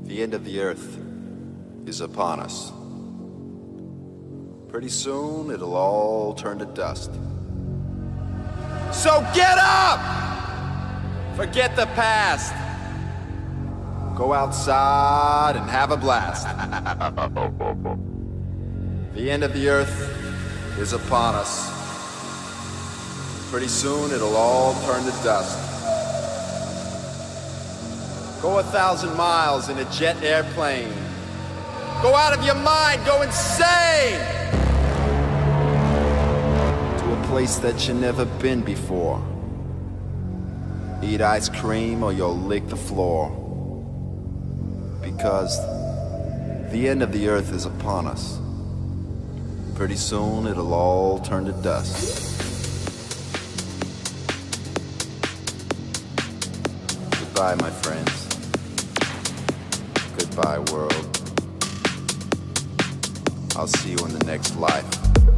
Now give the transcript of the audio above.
The end of the earth is upon us. Pretty soon, it'll all turn to dust. So get up! Forget the past. Go outside and have a blast. The end of the earth is upon us. Pretty soon, it'll all turn to dust. Go 1,000 miles in a jet airplane. Go out of your mind, go insane! To a place that you've never been before. Eat ice cream or you'll lick the floor. Because the end of the earth is upon us. Pretty soon it'll all turn to dust. Goodbye, my friends. Goodbye, world. I'll see you in the next life.